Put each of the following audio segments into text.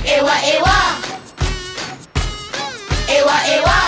Ewa, ewa. Ewa, ewa.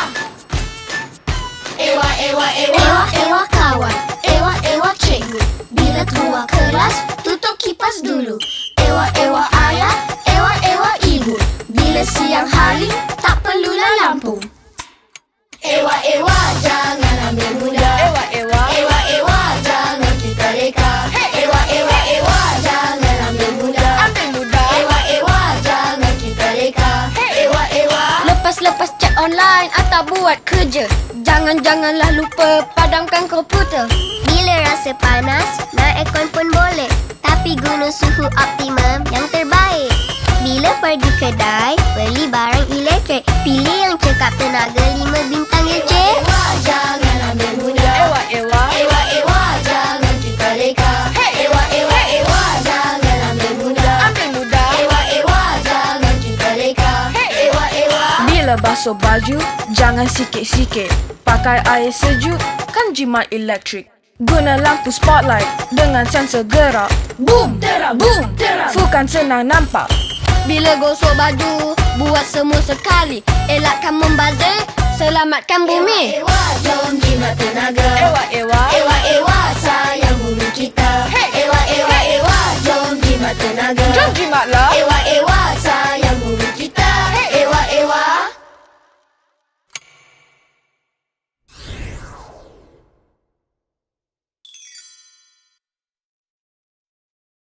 Ewa, ewa, ewa. Ewa, ewa kawan, ewa, ewa cikgu. Bila keluar kelas, tutup kipas dulu. Ewa, ewa ayah, ewa, ewa ibu. Bila siang hari, tak perlulah lampu. Ewa, ewa, jangan ambil mudah. Ewa, ewa. Ewa, ewa, jangan kita reka. Ewa, ewa, ewa, jangan ambil mudah. Ambil mudah. Ewa, ewa, jangan kita reka. Ewa, ewa. Lepas-lepas cek online atau buat kerja, janganlah lupa padamkan komputer. Bila rasa panas, naik aircon pun boleh, tapi guna suhu optimum yang terbaik. Bila pergi kedai, beli barang elektrik, pilih yang cekap tenaga 5 bintang ya cik. Ewa, jangan ambil mudah. Ewa, ewa. Ewa, ewa, jangan kita reka. Ewa, ewa, ewa, jangan ambil mudah. Ambil mudah. Ewa, ewa, jangan kita reka. Ewa, ewa. Bila basuh baju, jangan sikit-sikit. Pakai air sejuk, kan jimat elektrik. Guna lampu spotlight dengan sensor gerak. Boom, terak, boom, terak. Bukan senang nampak. Bila gosok baju, buat semua sekali. Elakkan membazir, selamatkan bumi. Ewa, ewa, jom jimat tenaga. Ewa, ewa. Ewa, ewa, sayang bumi kita. Ewa, ewa, ewa, jom jimat tenaga. Jom jimatlah. Ewa, ewa,